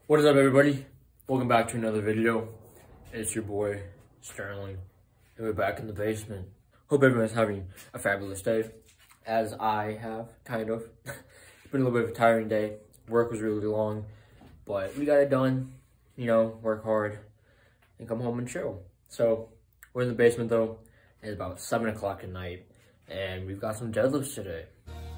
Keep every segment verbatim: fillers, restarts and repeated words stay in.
What is up, everybody? Welcome back to another video. It's your boy Sterling, and we're back in the basement. Hope everyone's having a fabulous day, as I have, kind of. It's been a little bit of a tiring day. Work was really long, but we got it done. You know, work hard and come home and chill. So we're in the basement though. It's about seven o'clock at night, and we've got some deadlifts today.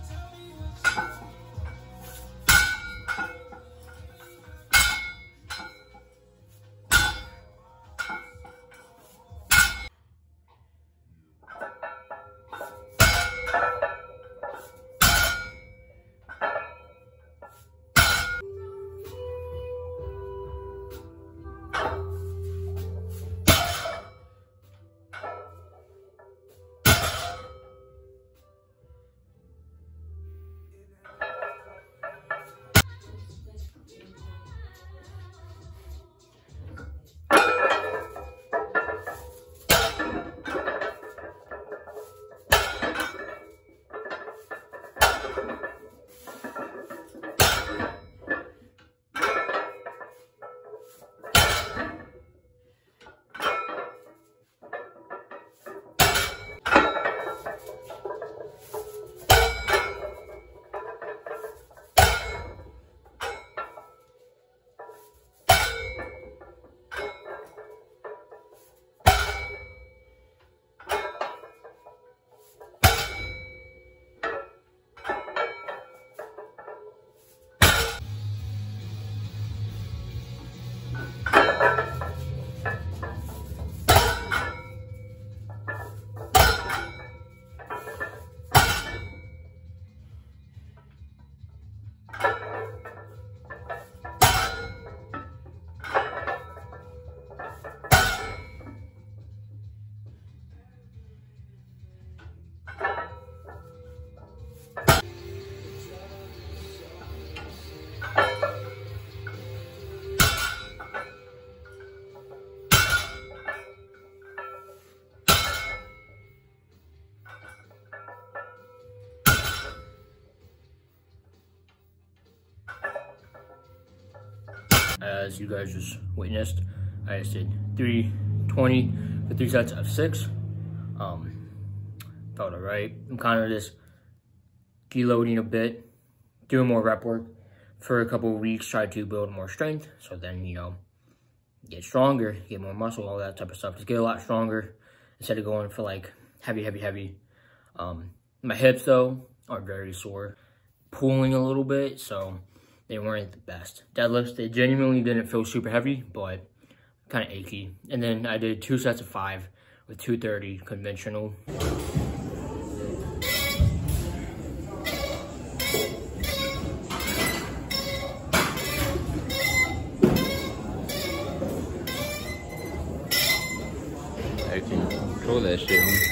As you guys just witnessed, I just did three twenty for three sets of six. Um, felt alright. I'm kind of just deloading a bit, doing more rep work for a couple of weeks, try to build more strength, so then, you know, get stronger, get more muscle, all that type of stuff. Just get a lot stronger instead of going for like heavy, heavy, heavy. Um, my hips though are very sore, pulling a little bit, so they weren't the best. Deadlifts, they genuinely didn't feel super heavy, but kind of achy. And then I did two sets of five with two thirty conventional. I can control that shit, huh?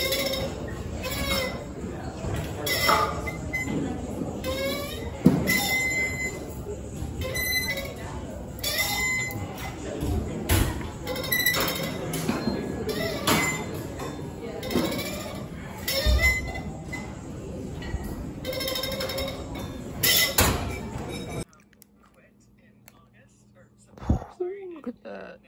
Look at that.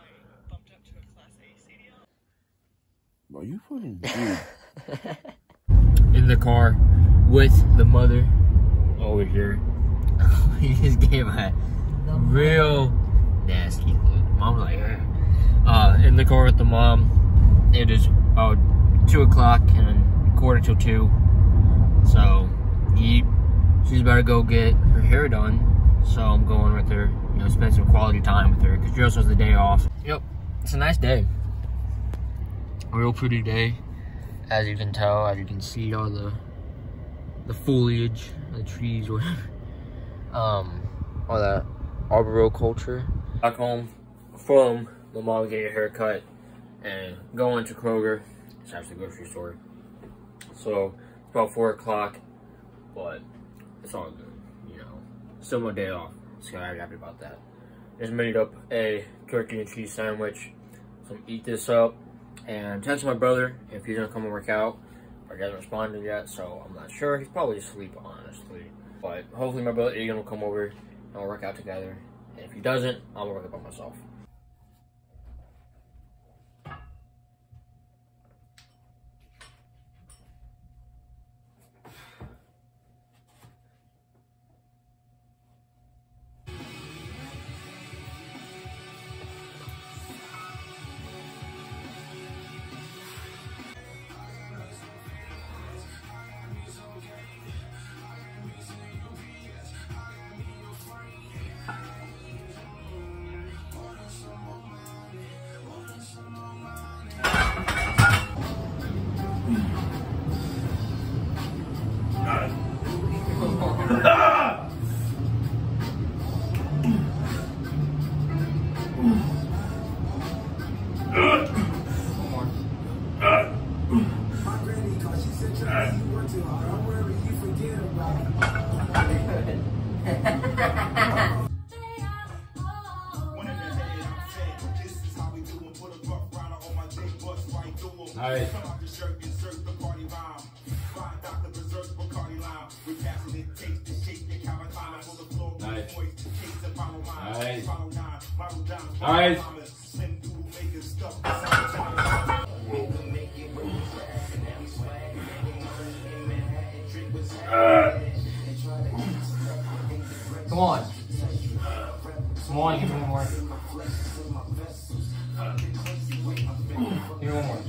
Bro, you fucking dude. In the car with the mother over here. He just gave a real nasty look. Mom's like, eh. Uh, in the car with the mom. It is about two o'clock and quarter till two. So he, she's about to go get her hair done. So I'm going with her, you know, spend some quality time with her because she also has the day off. Yep, it's a nice day. A real pretty day, as you can tell, as you can see all the the foliage, the trees, whatever. Um, all that arboriculture. Back home from my mom getting a haircut and going to Kroger, it's actually the grocery store. So it's about four o'clock, but it's all good, you know. Still my day off, so I'm happy about that. Just made up a turkey and cheese sandwich. So I'm gonna eat this up and text my brother if he's gonna come and work out. He hasn't responded yet, so I'm not sure. He's probably asleep, honestly. But hopefully my brother Egan will come over and we'll work out together And if he doesn't, I'll work it by myself. Nice. Nice. Nice. Uh. Come on. Come on, give me one more. Give me one more.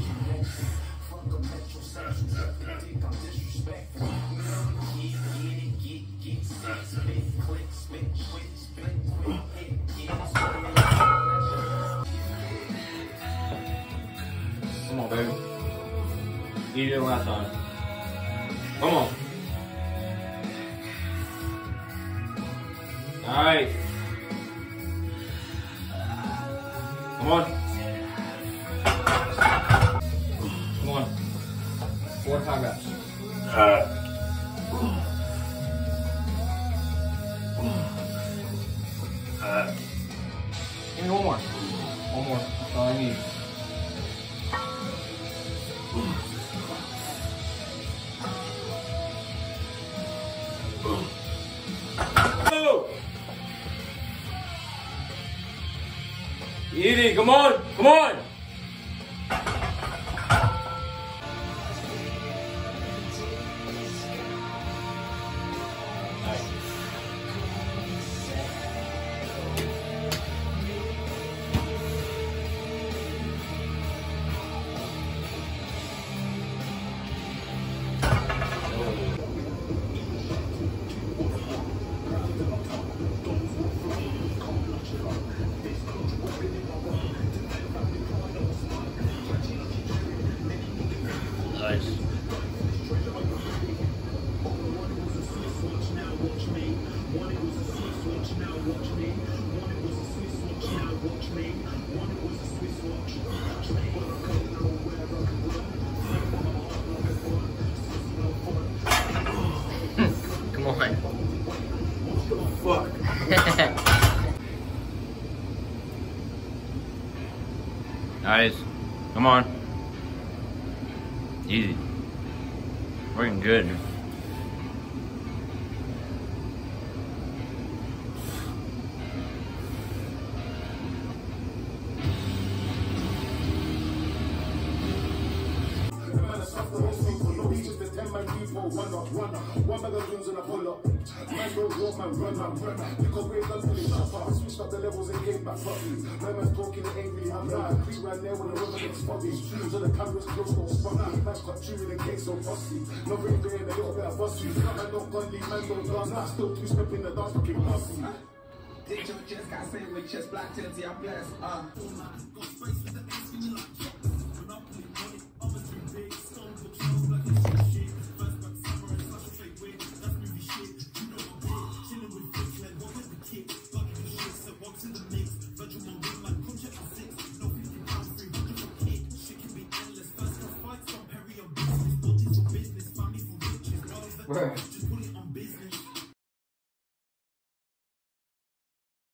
Come on, baby. Eat it last time. Come on. All right. Come on. Come on. Four time reps. Uh. Uh. Give me one more. One more. That's all I need. Oh! Easy, come on, come on! Nice. Come on. Fuck. Nice. Come on. Easy. Working good. One bag of dreams and I pull up. Man don't walk, man run, man run. Pick up great guns till they shut up. Switched up the levels and came back properly. Man man's talking, it ain't really happening. Creep right there when the river gets spotty. So the cameras close, don't spot me. Man's got true in the case, so fussy. No really great, a little bit of fussy. Man don't gun leave, man don't dance. Nah, still two step in the dance, looking fussy. Did your chest, got saved with chest, black tents, yeah, I'm blessed. Uh. Where?